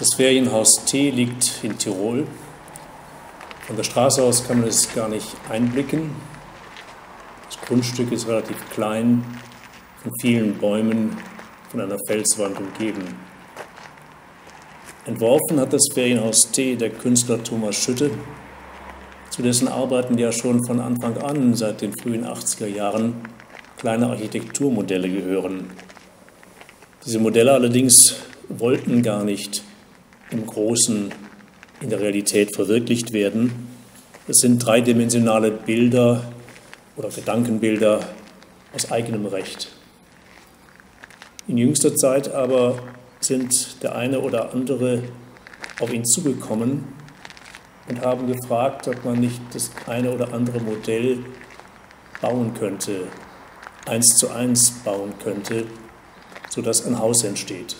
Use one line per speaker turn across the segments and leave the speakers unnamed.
Das Ferienhaus T liegt in Tirol. Von der Straße aus kann man es gar nicht einblicken. Das Grundstück ist relativ klein, von vielen Bäumen, von einer Felswand umgeben. Entworfen hat das Ferienhaus T der Künstler Thomas Schütte, zu dessen Arbeiten ja schon von Anfang an, seit den frühen 80er Jahren, kleine Architekturmodelle gehören. Diese Modelle allerdings wollten gar nicht im Großen in der Realität verwirklicht werden. Es sind dreidimensionale Bilder oder Gedankenbilder aus eigenem Recht. In jüngster Zeit aber sind der eine oder andere auf ihn zugekommen und haben gefragt, ob man nicht das eine oder andere Modell bauen könnte, 1:1 bauen könnte, sodass ein Haus entsteht.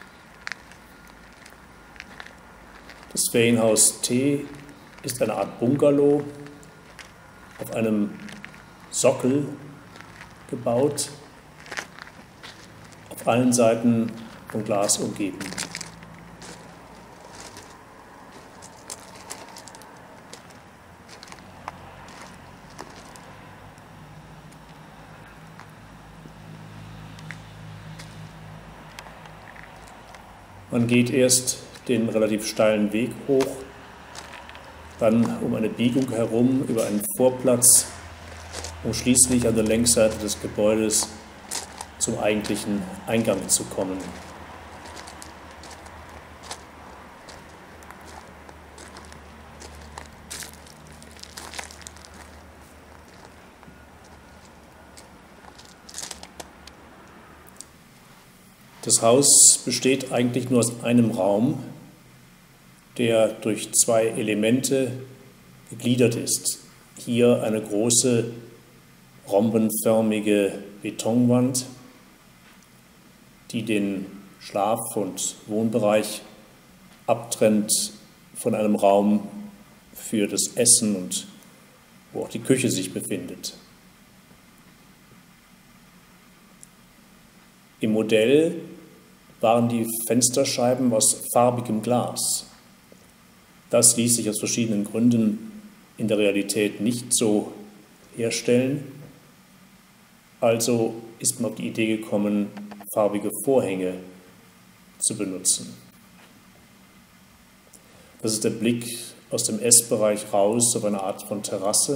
Das Ferienhaus T ist eine Art Bungalow auf einem Sockel gebaut, auf allen Seiten von Glas umgeben. Man geht erst den relativ steilen Weg hoch, dann um eine Biegung herum über einen Vorplatz, um schließlich an der Längsseite des Gebäudes zum eigentlichen Eingang zu kommen. Das Haus besteht eigentlich nur aus einem Raum, der durch zwei Elemente gegliedert ist. Hier eine große rhombenförmige Betonwand, die den Schlaf- und Wohnbereich abtrennt von einem Raum für das Essen und wo auch die Küche sich befindet. Im Modell waren die Fensterscheiben aus farbigem Glas. Das ließ sich aus verschiedenen Gründen in der Realität nicht so herstellen. Also ist man auf die Idee gekommen, farbige Vorhänge zu benutzen. Das ist der Blick aus dem Essbereich raus auf eine Art von Terrasse.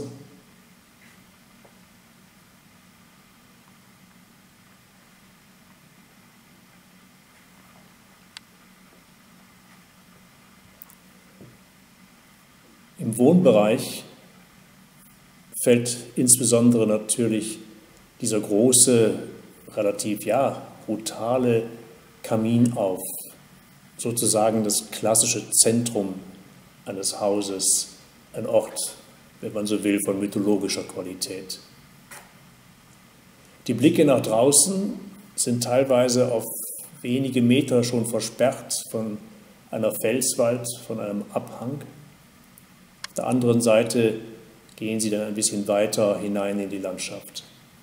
Im Wohnbereich fällt insbesondere natürlich dieser große, relativ brutale Kamin auf, sozusagen das klassische Zentrum eines Hauses, ein Ort, wenn man so will, von mythologischer Qualität. Die Blicke nach draußen sind teilweise auf wenige Meter schon versperrt von einer Felswand, von einem Abhang. Auf der anderen Seite gehen sie dann ein bisschen weiter hinein in die Landschaft.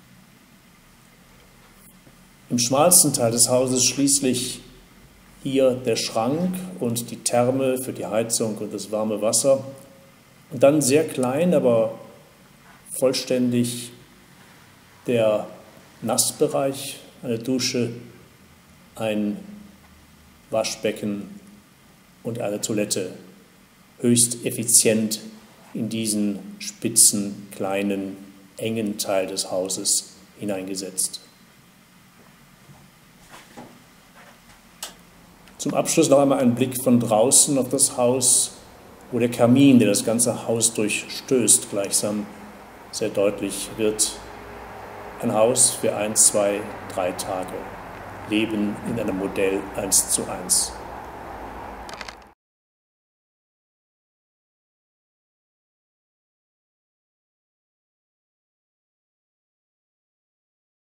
Im schmalsten Teil des Hauses schließlich hier der Schrank und die Therme für die Heizung und das warme Wasser. Und dann sehr klein, aber vollständig der Nassbereich, eine Dusche, ein Waschbecken und eine Toilette. Höchst effizient in diesen spitzen, kleinen, engen Teil des Hauses hineingesetzt. Zum Abschluss noch einmal ein Blick von draußen auf das Haus, wo der Kamin, der das ganze Haus durchstößt, gleichsam sehr deutlich wird. Ein Haus für 1, 2, 3 Tage. Leben in einem Modell 1:1.